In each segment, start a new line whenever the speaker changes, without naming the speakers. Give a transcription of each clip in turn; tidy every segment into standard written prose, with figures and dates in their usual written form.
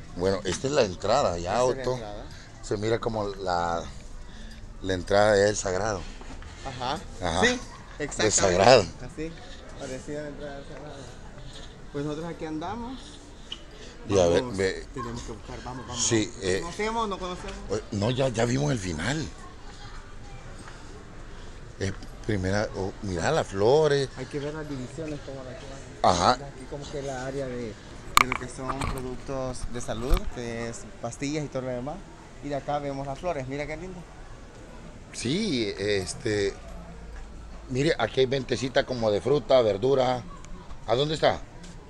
Bueno, esta es la entrada, ya
Esta es la
Otto.
entrada.
Se mira como la entrada del sagrado.
Ajá.
Ajá.
Sí, exactamente.
Del sagrado.
Así, parecía la entrada del sagrado. Pues nosotros aquí andamos.
Y a ver,
Vamos,
ve.
tenemos que buscar, vamos.
Sí,
¿Conocemos o no conocemos?
no, ya vimos el final. Primera, mira las flores.
Hay que ver las divisiones como la que van.
Ajá.
Aquí como que la área de lo que son productos de salud, que es pastillas y todo lo demás. Y de acá vemos las flores, mira qué lindo.
Sí, mire, aquí hay ventecita como de fruta, verdura. ¿A dónde está?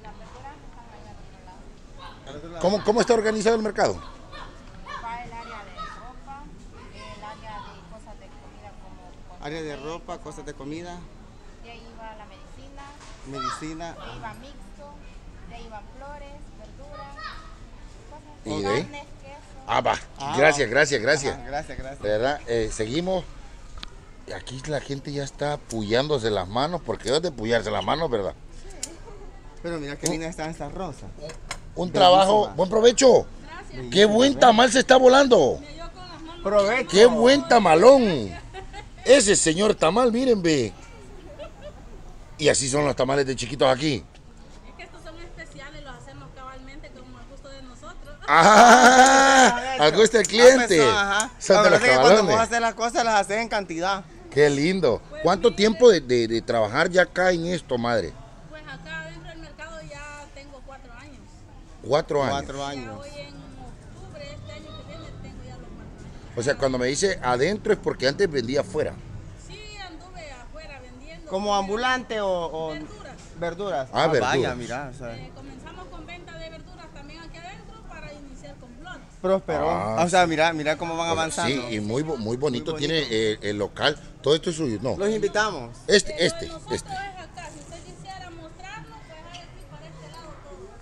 ¿Cómo está organizado el mercado?
Va el área de ropa, el área de cosas de comida como
Área de ropa, cosas de comida,
de ahí va la medicina,
medicina.
de ahí va mixto, de ahí van flores, verduras, cosas,
¿Y de ahí?
carnes, queso.
Va.
Ah,
Gracias.
Ajá, gracias.
De verdad, seguimos. Aquí la gente ya está puyándose las manos, porque es de puyarse las manos, ¿verdad?
Pero mira qué lindas están estas rosas.
Un trabajo, buen provecho. Qué buen tamal se está volando.
Provecho.
Qué buen tamalón. Ese señor tamal, miren, ve. Y así son los tamales de chiquitos aquí.
Es que estos son especiales, los hacemos cabalmente como al gusto de nosotros.
Al gusto del cliente.
Ajá.
Son
La
de los
verdad es que cuando vos
cabalones.
haces las cosas, las haces en cantidad.
Qué lindo. ¿Cuánto tiempo de trabajar ya acá en esto, madre?
Pues acá dentro del mercado ya tengo 4 años.
4 años.
4
Ya
años.
hoy en octubre, este año que viene, tengo ya los 4 años.
O sea, cuando me dice adentro es porque antes vendía afuera.
Sí, anduve afuera vendiendo.
¿Como ambulante o
Verduras.
verduras?
Ah, verduras.
Vaya, mira. O sea,
Comenzamos con venta de verduras también aquí adentro para iniciar con flores.
prosperó.
Ah,
O sea, mira cómo van avanzando.
Sí, y muy bonito,
Muy bonito.
tiene el local. Todo esto es suyo, ¿no?
Los invitamos.
Lo de nosotros
Este.
es acá. Si usted quisiera mostrarlo, pues hay aquí para este lado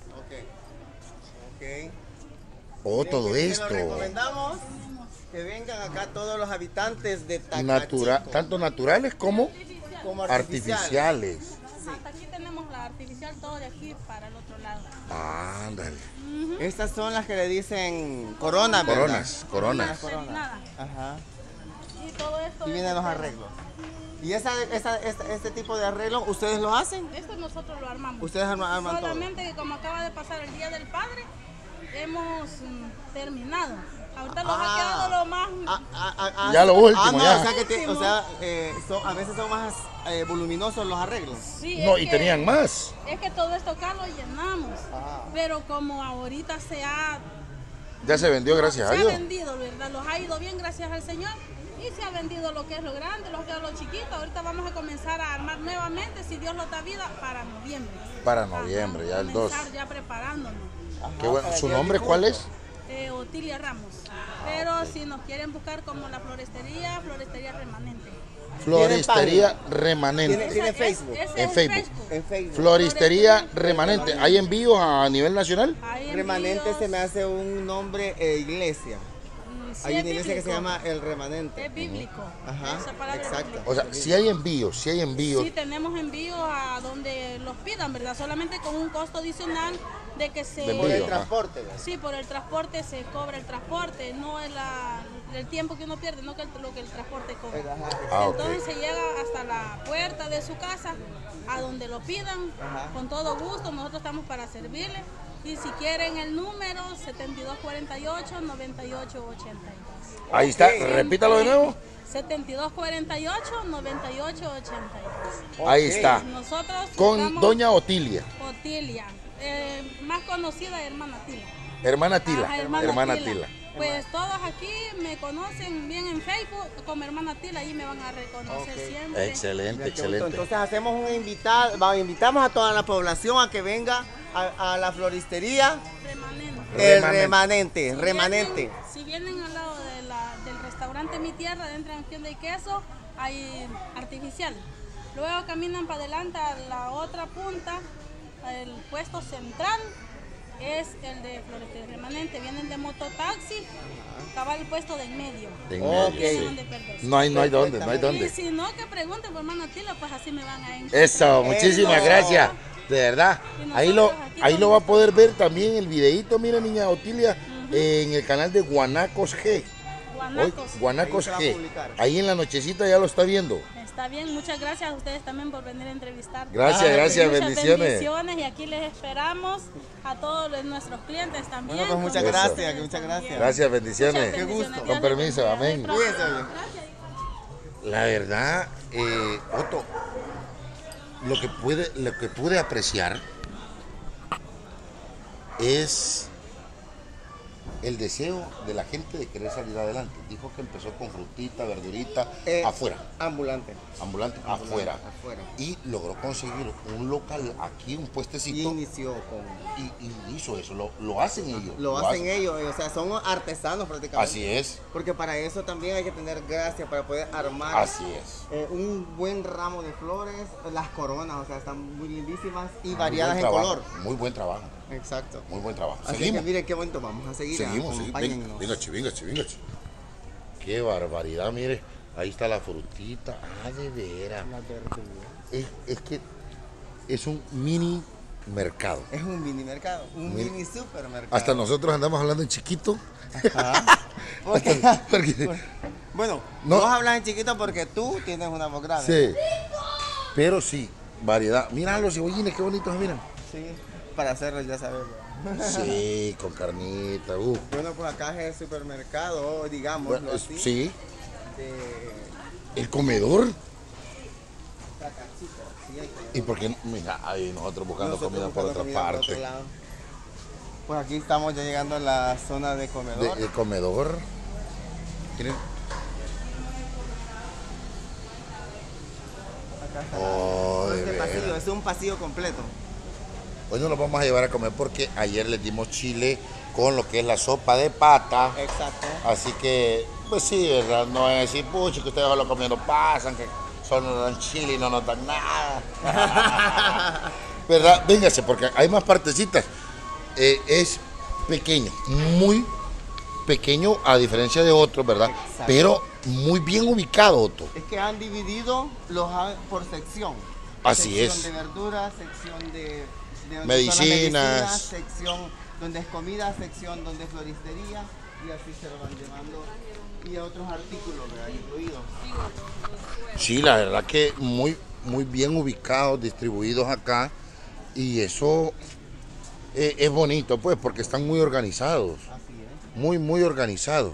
todo.
Ok.
Oh, todo
Se
esto.
lo recomendamos que vengan acá todos los habitantes de Tacachito.
Tanto naturales como
Como
artificiales.
Hasta aquí tenemos la artificial, todo de aquí para el otro lado.
Ándale.
Estas son las que le dicen coronas, ¿verdad?
Coronas.
Nada.
Ajá.
Y todo esto
Y vienen los arreglos. ¿Y este tipo de arreglos ustedes lo hacen?
Esto nosotros lo armamos.
Ustedes arman todo.
Solamente que como acaba de pasar el Día del Padre, hemos terminado. Ahorita nos ha quedado lo más...
Ya lo último,
no,
ya.
O sea, a veces son más voluminosos los arreglos.
Sí,
No,
es
y
que-
tenían más.
Es que todo esto acá lo llenamos. Pero como ahorita
Ya se vendió, gracias a
se ha
Dios.
vendido, ¿verdad? Los ha ido bien, gracias al Señor. Y se ha vendido lo que es lo grande, lo que es lo chiquito. Ahorita vamos a comenzar a armar nuevamente, si Dios lo da vida, para noviembre.
Para noviembre, ya el 2.
Comenzar ya preparándonos.
Qué bueno. ¿Su nombre cuál es?
Otilia Ramos. Pero si nos quieren buscar como la florestería, florestería remanente.
Floristería Remanente.
¿Tiene Facebook?
Ese
En
es
Facebook.
En Facebook.
Floristería Remanente. ¿Hay envíos a nivel nacional?
Hay
Remanente
envíos,
se me hace un nombre iglesia.
sí,
Hay
es
una iglesia que se
bíblico.
llama El Remanente.
Es bíblico.
Ajá,
Esa palabra es
exacto.
bíblica.
O sea, si hay envíos,
Sí, tenemos envíos a donde los pidan, ¿verdad? Solamente con un costo adicional de que se...
De
Por el
envío.
transporte, ¿verdad?
Sí, por el transporte se cobra el transporte, no es el tiempo que uno pierde, no que lo que el transporte cobra.
Ah, ok.
Entonces se llega hasta la puerta de su casa, a donde lo pidan, con todo gusto, nosotros estamos para servirles. Y si quieren el número, 7248-9882.
Ahí está,
Ok.
repítalo de nuevo.
7248-9882.
Ahí está.
Nosotros
Con
estamos-
doña Otilia,
Otilia, más conocida hermana Tila.
hermana Tila,
Ajá,
hermana Tila.
Pues todos aquí me conocen bien en Facebook como hermana Tila, ahí me van a reconocer siempre.
Excelente,
Mira qué
excelente.
bonito. Entonces hacemos un invitamos a toda la población a que venga a la floristería
Remanente.
El Remanente.
Si vienen al lado del restaurante Mi Tierra, dentro de tienda y queso, hay artificial. Luego caminan para adelante a la otra punta, el puesto central es el de Florestería Remanente. Vienen de mototaxi, cabal el puesto de en medio.
De en
Ok.
medio,
Tienen
sí.
donde perderse.
No hay dónde, no hay
Y
dónde.
si no, que pregunten por hermana Tila, pues así me van a encontrar.
Eso, muchísimas
Eso.
gracias. De verdad.
Y
Ahí lo,
nosotros aquí
ahí lo va a poder ver también el videito, mira niña Otilia, en el canal de Guanacos G. Guanacos
Ahí se va a
G.
publicar.
Ahí en la nochecita ya lo está viendo.
Está bien, muchas gracias a ustedes también por venir a entrevistar.
Gracias, gracias,
Muchas
bendiciones.
bendiciones y aquí les esperamos a todos nuestros clientes también.
Bueno, pues muchas
Eso.
gracias, muchas gracias.
Gracias, bendiciones.
Muchas
Qué
bendiciones.
gusto.
Dios
Con
les
permiso,
bendiga.
amén.
Cuídense bien.
La verdad, Otto, lo que pude apreciar es el deseo de la gente de querer salir adelante. Dijo que empezó con frutita, verdurita, afuera,
Ambulante.
ambulante, afuera.
Afuera.
Y logró conseguir un local aquí, un
Y
puestecito,
inició con...
y hizo eso. Lo hacen ellos.
Lo hacen ellos, o sea, son artesanos prácticamente.
Así es,
Porque para eso también hay que tener gracia para poder armar
así es.
un buen ramo de flores, las coronas, o sea, están muy lindísimas y
Muy
variadas
buen
en
trabajo,
color.
Muy buen trabajo,
Exacto.
muy buen trabajo.
Así
Seguimos.
que miren qué bonito, vamos a seguir.
Seguimos.
Acompáñennos.
Venga, venga. Qué barbaridad, mire. Ahí está la frutita. Ah, de veras.
Las verduras.
Es que es un mini mercado.
Es un mini mercado, un
Mini-
mini supermercado.
Hasta nosotros andamos hablando en chiquito.
Porque-
Porque-
bueno,
No.
vos hablas en chiquito porque tú tienes una voz grande.
sí. Pero sí, variedad. Mira los cebollines, qué bonitos, miren.
Sí, para hacerlo ya sabemos.
Sí, con carnita.
Bueno, pues acá es el supermercado, digamos,
Bueno,
así.
sí,
De
el comedor.
Tacachito. Sí, hay
¿Y por qué no? Mira, ahí nosotros buscando
Nosotros
comida por
buscando
otra
comida por
parte.
otro lado. Pues aquí estamos ya llegando a la zona de comedor.
El comedor. Miren.
Acá está
Oh, de
este pasillo,
veras.
es un pasillo completo.
Hoy nos vamos a llevar a comer porque ayer les dimos chile con lo que es la sopa de pata.
Exacto.
Así que, pues sí, ¿verdad? No es decir, pucha, que ustedes solo comiendo pasan, que solo nos dan chile y no nos dan nada. ¿Verdad? Véngase, porque hay más partecitas. Es pequeño, muy pequeño a diferencia de otros, ¿verdad?
Exacto.
Pero muy bien ubicado, Otto.
Es que han dividido por sección.
Así
sección
es.
de verduras, sección de donde son las
Medicinas.
sección donde es comida, sección donde es floristería y así se lo van llevando y otros artículos, ¿verdad? Incluidos.
Sí, la verdad que muy, muy bien ubicados, distribuidos acá. Y eso es bonito, pues, porque están muy organizados.
Así es.
Muy, muy organizados.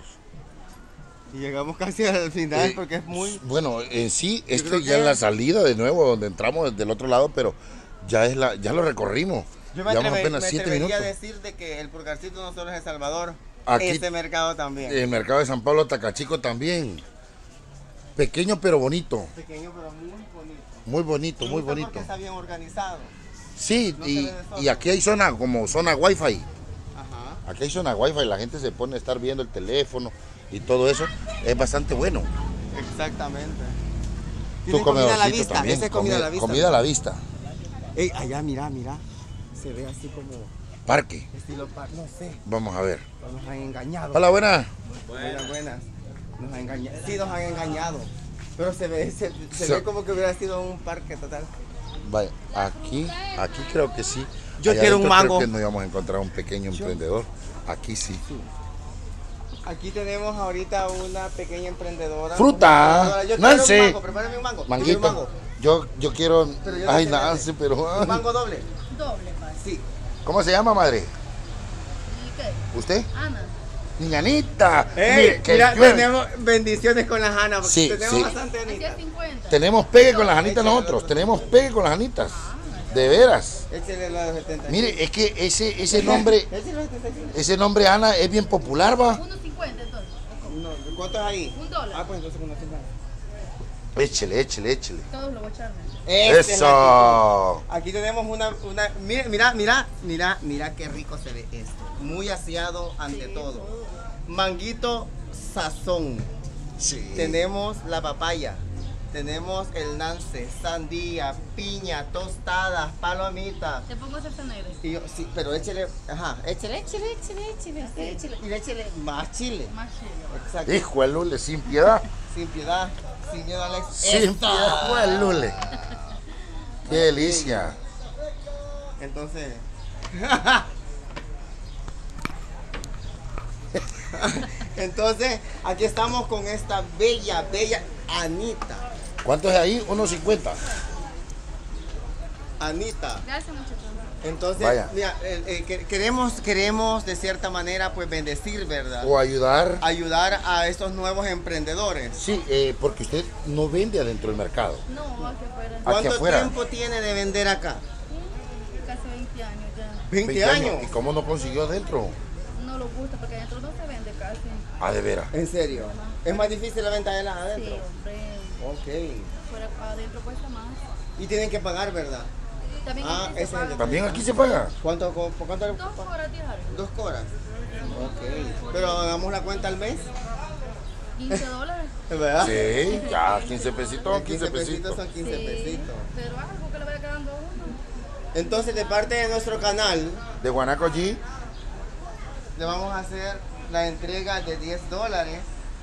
Y llegamos casi al final porque es muy...
Bueno, en sí,
creo
esto ya
que-
es la salida de nuevo, donde entramos desde el otro lado, pero ya lo recorrimos.
Yo me,
Llevamos
me
apenas 7
atrevería
minutos.
a decir de que el pulgarcito no solo es El Salvador,
Aquí-
este mercado también.
El mercado de San Pablo Tacachico también. Pequeño pero bonito.
Pequeño pero muy bonito.
Muy bonito,
Me
muy
gusta
bonito.
Porque está bien organizado.
Sí,
no se
y,
ve de solo.
y aquí hay zona, como zona wifi.
Ajá.
Aquí hay zona wifi, la gente se pone a estar viendo el teléfono y todo eso. Es bastante bueno.
Exactamente.
Tu
Tiene comida a la
comedorcito
vista.
también.
Ese es comida a la vista.
Comida a la vista.
Ey, allá, mira. Se ve así como
Parque.
estilo no sé.
Vamos a ver.
Nos han engañado.
Hola, buenas.
Buenas. Nos han engañado. Sí, nos han engañado. Pero se ve
So-
como que hubiera sido un parque total.
Vaya, aquí creo que sí.
Yo
Allá
quiero un
adentro
mango.
Creo que nos íbamos a encontrar un pequeño emprendedor. Aquí sí.
Aquí tenemos ahorita una pequeña emprendedora.
Fruta.
Yo quiero
Nancy.
un mango, prepárame un mango. Yo quiero un
Manguito.
mango.
Yo quiero.
Pero yo no
Ay,
sé
Nancy, pero.
Un mango doble.
Doble, padre.
Sí.
¿Cómo se llama, madre?
¿Y qué?
¿Usted?
Ana.
Niñanita.
Ey,
Mire, que
mira,
llueve.
tenemos bendiciones con las Ana.
Sí,
tenemos
sí.
bastante
Así
Anita.
es 50.
Tenemos pegue con las anitas
Échale,
nosotros.
otro.
Tenemos pegue con las anitas. De veras.
Échale la de 70.
Mire, es que ese nombre,
Échale la de 75.
ese nombre Ana es bien popular, va.
1.50 entonces.
No, ¿cuánto es ahí?
$1.
Ah, pues entonces unos 50.
Échele.
Todos lo voy a echar.
Esta es la
Eso.
actitud. Aquí tenemos una mira qué rico se ve esto. Muy aseado ante todo. Manguito sazón.
Sí.
Tenemos la papaya. Tenemos el nance, sandía, piña, tostadas, palomitas.
Te pongo salsa negra.
Y yo, sí, pero échele, échele. Y le échele más chile.
Más chile.
Exacto.
Hijo de Lule, sin piedad.
Sin piedad, sin miedo al éxito.
Sin
¡Esta!
piedad, hijo de Lule. Qué delicia.
Entonces, Entonces, aquí estamos con esta bella Anita.
¿Cuánto es ahí? 1.50.
Anita.
Gracias, muchachos.
Entonces,
Vaya.
mira, queremos de cierta manera pues bendecir, ¿verdad?
O ayudar.
Ayudar a estos nuevos emprendedores.
Sí, porque usted no vende adentro del mercado.
No, aquí afuera.
Aquí
¿Cuánto
afuera.
tiempo tiene de vender acá?
Casi 20 años ya.
20 años.
¿Y cómo no consiguió adentro?
No lo gusta porque adentro no se vende casi.
Ah, de veras.
¿En serio? ¿Es más difícil la venta de las
Sí,
adentro?
hombre.
Ok.
Fuera, adentro cuesta más.
Y tienen que pagar, ¿verdad?
También
Ah,
aquí
ese
se
es
paga.
el-
¿También aquí se paga?
¿Cuánto?
2 horas diarias.
2 horas. Ok. Pero hagamos la cuenta al mes.
$15.
¿Verdad?
Sí, ya, 15 pesitos,
15
15 pesitos.
son 15
Sí,
pesitos.
pero algo que le vaya quedando a uno.
Entonces, de parte de nuestro canal,
De Guanaco allí,
le vamos a hacer la entrega de $10.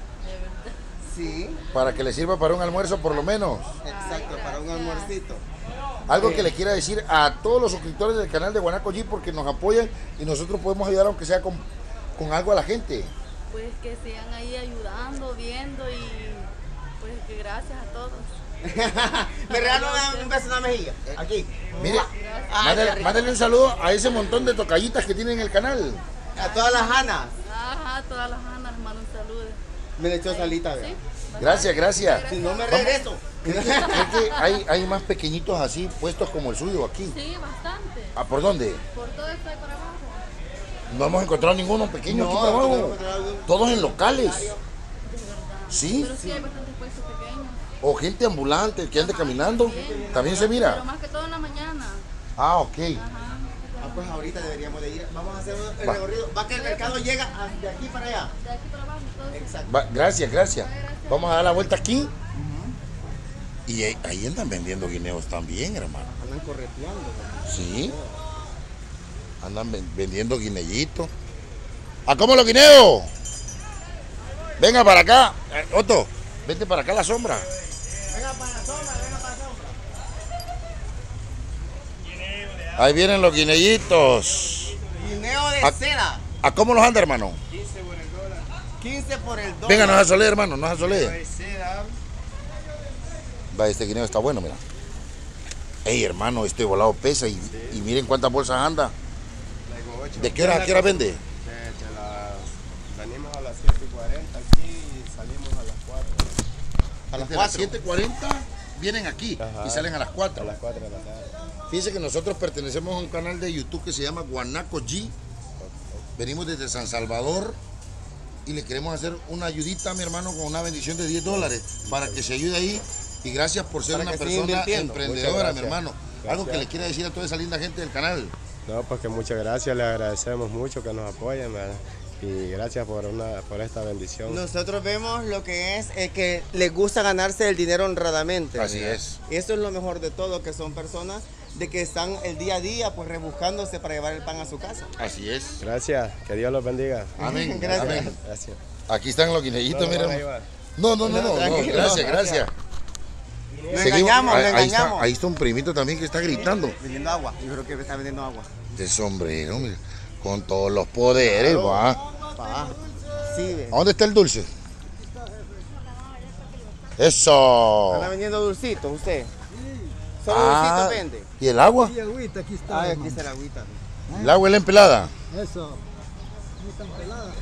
Sí,
para que le sirva para un almuerzo por lo menos.
exacto, para un almuercito.
Algo que le quiera decir a todos los suscriptores del canal de Guanaco G, porque nos apoyan y nosotros podemos ayudar aunque sea con algo a la gente.
Pues que sigan ahí ayudando, viendo y pues que gracias a todos.
Me regalo un beso en la mejilla. Aquí.
Mire, mándale un saludo a ese montón de tocallitas que tienen en el canal.
A todas las Anas.
Ajá, todas las Anas, les mando un saludo.
Me le echó salita,
¿Sí?
¿verdad?
Gracias, gracias.
Si no me regreso.
¿Cree que hay más pequeñitos así puestos como el suyo aquí?
Sí, bastante.
¿Ah, por dónde?
Por todo esto de para abajo.
No hemos encontrado ninguno pequeño aquí
No,
para
no
abajo.
hemos encontrado algún-
Todos en locales. ¿Sí?
Pero sí hay bastantes puestos pequeños.
O gente ambulante que ande caminando. También se
Pero
mira.
más que todo en la mañana.
Ah, ok.
Ah, pues ahorita deberíamos de ir. Vamos a hacer el
Va.
recorrido. Va que el mercado llega de aquí para allá.
De aquí para abajo, todo.
Exacto.
Gracias, gracias. Vamos a dar la vuelta aquí. Y ahí andan vendiendo guineos también, hermano.
Andan correteando. ¿verdad?
Sí. Andan vendiendo guineitos. ¿A cómo los guineos? Venga para acá. Otto, vente para acá a la sombra.
Venga para la sombra, venga para la sombra.
Ahí vienen los guineitos.
Guineo de
Ah.
cera.
¿A cómo los anda, hermano?
15 por el dólar.
Venga, no se asole, hermano, no se asole.
De cera.
Va, este guineo está bueno, mira. Ey, hermano, este volado pesa y miren cuántas bolsas anda. ¿De qué hora vende?
Venimos a las 7:40 aquí y salimos a las 4.
A las
Desde
4.
7:40 vienen aquí
Ajá.
y salen a las 4.
A las 4 de la tarde.
Fíjense que nosotros pertenecemos a un canal de YouTube que se llama Guanaco G. Venimos desde San Salvador y le queremos hacer una ayudita a mi hermano con una bendición de $10 para que se ayude ahí. Y gracias por ser
Para
una
que siga
persona
invirtiendo.
emprendedora, mi
Muchas
hermano. Algo que
Gracias.
le quiera decir a toda esa linda gente del canal.
No, pues que muchas gracias, le agradecemos mucho que nos apoyen, ¿verdad? Y gracias por esta bendición.
Nosotros vemos lo que es que les gusta ganarse el dinero honradamente.
Así
¿verdad?
es.
Eso es lo mejor de todo, que son personas de que están el día a día pues rebuscándose para llevar el pan a su casa.
Así es.
Gracias, que Dios los bendiga.
Amén.
Gracias.
Amén.
Gracias.
Aquí están los guineitos,
No, no van a
miren.
llevar.
No,
tranquilo.
gracias, gracias.
Lo engañamos, lo
Ahí
engañamos.
está un primito también que está gritando.
Vendiendo agua, yo creo que está vendiendo agua.
De sombrero, mira, con todos los poderes, va.
Pa. Sí, ve.
¿A dónde está el dulce? Eso.
¿Anda vendiendo dulcitos usted? ¿Solo
Ah,
dulcitos vende?
¿y el agua?
Y agüita, aquí está.
Ah, aquí
hermano.
está la agüita.
El agua es la empelada.
Eso. No tan pelada.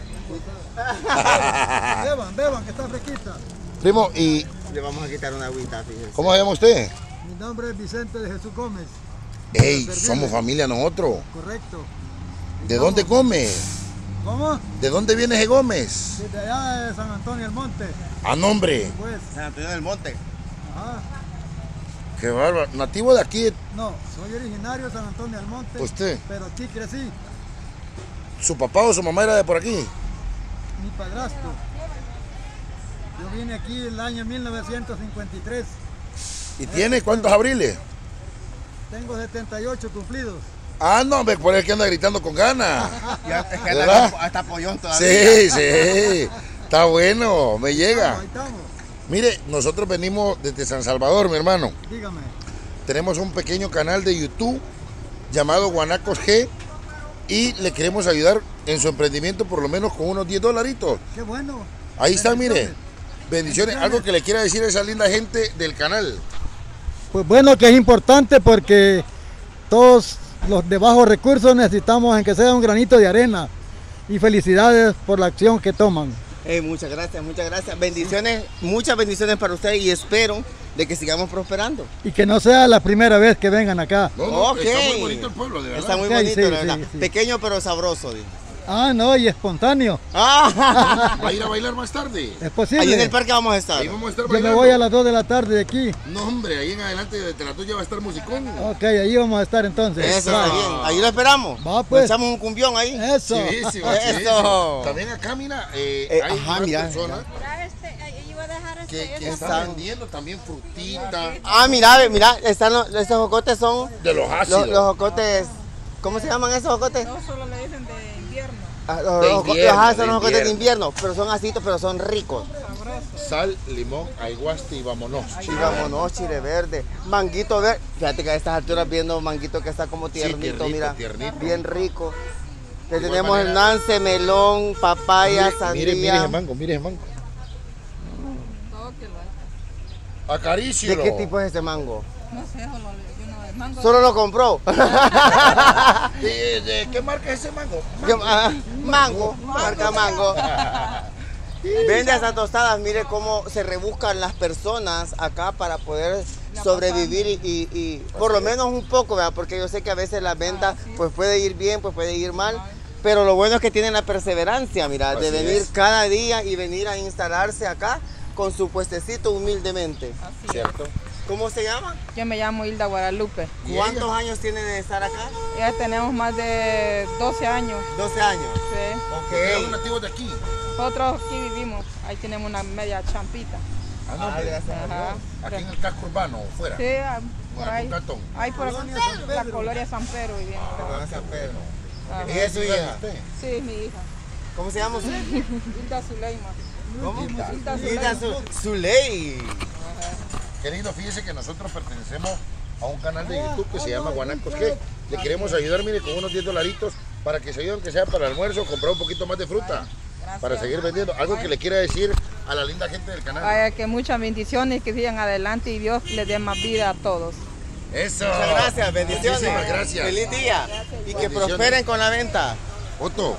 Beban, que está fresquita.
Primo, ¿y
Le vamos a quitar una agüita, fíjese.
cómo se llama usted?
Mi nombre es Vicente de Jesús Gómez.
Ey,
servirle.
somos familia nosotros.
Correcto.
¿De dónde come?
¿Cómo?
¿De dónde viene ese Gómez?
Desde allá de San Antonio del Monte.
A nombre.
Pues,
San Antonio del Monte.
ajá.
Qué bárbaro. Nativo de aquí,
No, soy originario de San Antonio del Monte.
¿usted?
Pero aquí crecí.
¿Su papá o su mamá era de por aquí?
Mi padrastro. Yo vine aquí el año 1953.
¿Y tiene cuántos abriles?
Tengo 78 cumplidos.
Ah, no, hombre, por el que anda gritando con ganas.
Ya, es que
¿Verdad?
hasta pollón todavía.
Sí, sí. Está bueno, me llega.
Ahí estamos.
Mire, nosotros venimos desde San Salvador, mi hermano.
Dígame.
Tenemos un pequeño canal de YouTube llamado Guanacos G. y le queremos ayudar en su emprendimiento por lo menos con unos 10 dolaritos.
Qué bueno.
Ahí está, mire.
Bendiciones.
Bendiciones. Algo que le quiera decir a esa linda gente del canal.
Pues bueno, que es importante porque todos los de bajos recursos necesitamos en que sea un granito de arena. Y felicidades por la acción que toman.
Muchas gracias. Bendiciones, muchas bendiciones para ustedes y espero de que sigamos prosperando.
Y que no sea la primera vez que vengan acá.
No, no,
Ok.
está muy bonito el pueblo, de verdad.
Está muy
Sí,
bonito,
sí,
la verdad.
sí, sí.
Pequeño pero sabroso. Digo.
Ah, no, y espontáneo.
Ah,
Va a ir a bailar más tarde.
Es posible.
ahí en el parque vamos a estar.
Ahí vamos a estar
Yo me
bailando.
voy a las 2 de la tarde de aquí.
No, hombre, ahí en adelante de la tuya va a estar musicón.
Ok, ahí vamos a estar entonces.
Eso
Va.
está bien. Ahí lo esperamos.
Va, pues.
Nos echamos un cumbión ahí.
Eso.
Chivísimo,
Eso.
chivísimo. También acá, mira, hay
ajá,
una
mira,
persona
Iba a dejar
que
esta
está vendiendo también frutita
Ah, mira, están esos jocotes son
de los ácidos.
los jocotes. ¿Cómo se llaman esos jocotes?
No solo le dicen de invierno.
Los
invierno,
son
de
los jocotes de
invierno.
invierno, pero son asitos, pero son ricos.
Sal, limón, aguaste y vámonos.
Vámonos, chile verde, manguito verde. Fíjate que a estas alturas viendo manguito que está como tiernito,
tiernito,
mira,
tiernito.
bien rico. Le
igual
tenemos el
manera-
nance, melón, papaya, sandía.
Mire ese mango, mire ese mango. Acarícielo.
¿De qué tipo es ese mango?
No sé, yo no, el mango.
Solo lo compró.
¿De qué marca es ese mango?
Mango, marca mango. Vende esas tostadas, mire cómo se rebuscan las personas acá para poder sobrevivir y por lo menos un poco, ¿verdad? Porque yo sé que a veces la venta pues puede ir bien, pues puede ir mal, pero lo bueno es que tienen la perseverancia, mira, de
Así
venir
es.
cada día y venir a instalarse acá con su puestecito humildemente.
¿Cierto?
¿Cómo se llama?
Yo me llamo Hilda Guadalupe.
¿Y
¿Cuántos años tiene de estar acá?
Ya tenemos más de 12 años.
12 años.
Sí.
Son
Ok.
nativos de aquí.
Nosotros aquí vivimos. Ahí tenemos una media champita.
Ah, no,
Ah,
hombre.
gracias a
Ajá.
Aquí en el casco urbano, fuera.
Sí, por
Bueno,
ahí.
un cantón.
Ahí por la colonia San Pedro viviendo.
Perdón, San Pedro.
Ajá.
¿Y es su hija?
¿Usted?
Sí, es mi hija.
¿Cómo se llama usted?
Hilda Zuleima.
¿Cómo?
Hilda
Hilda
Zuleima.
Zuley.
Qué lindo, fíjese que nosotros pertenecemos a un canal de YouTube que se llama Guanacos G. Le queremos ayudar, mire, con unos 10 dolaritos para que se ayuden, que sea para el almuerzo, comprar un poquito más de fruta, para seguir vendiendo. Algo que le quiera decir a la linda gente del canal.
Vaya, que muchas bendiciones, que sigan adelante y Dios les dé más vida a todos.
Eso.
Muchas gracias, bendiciones.
Muchísimas gracias.
Feliz día. Y que
Bendiciones.
prosperen con la venta.
Otto,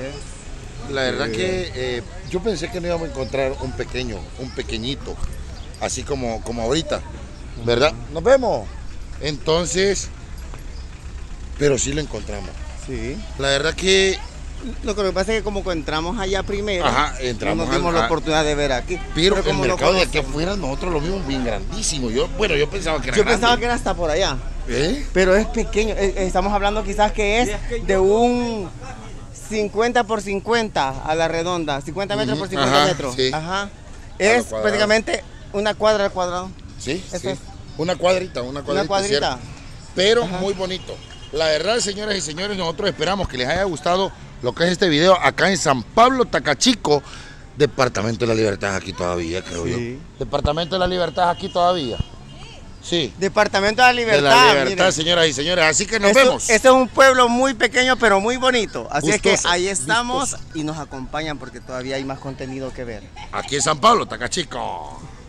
la verdad que yo pensé que no íbamos a encontrar un pequeñito, así como ahorita, ¿verdad? Nos vemos. Entonces, pero sí lo encontramos.
Sí.
La verdad que,
Lo que pasa es que como entramos allá primero,
Ajá, entramos
no nos dimos
al-
la oportunidad de ver aquí.
pero el
como no
mercado de aquí
conocemos-
afuera nosotros lo vimos bien grandísimo. Yo pensaba que era
Yo pensaba
grande.
que era hasta por allá,
¿Eh?
pero es pequeño. Estamos hablando quizás que es de un 50 por 50 a la redonda, 50 metros por 50
Ajá,
metros.
sí.
Ajá.
lo
Es
cuadrado.
prácticamente una cuadra al cuadrado.
Sí,
Eso
sí.
es.
Una cuadrita,
cuadrita.
¿cierto? Pero muy bonito. La verdad, señoras y señores, nosotros esperamos que les haya gustado lo que es este video acá en San Pablo, Tacachico, Departamento de la Libertad aquí todavía, creo yo.
Sí.
Departamento de la Libertad aquí todavía. Sí.
Departamento de la Libertad.
De la Libertad,
miren.
señoras y señores. Así que nos
Esto-
vemos.
Este es un pueblo muy pequeño pero muy bonito. Así es
Gustoso,
que ahí estamos
gustoso.
y nos acompañan porque todavía hay más contenido que ver.
Aquí en San Pablo, Tacachico.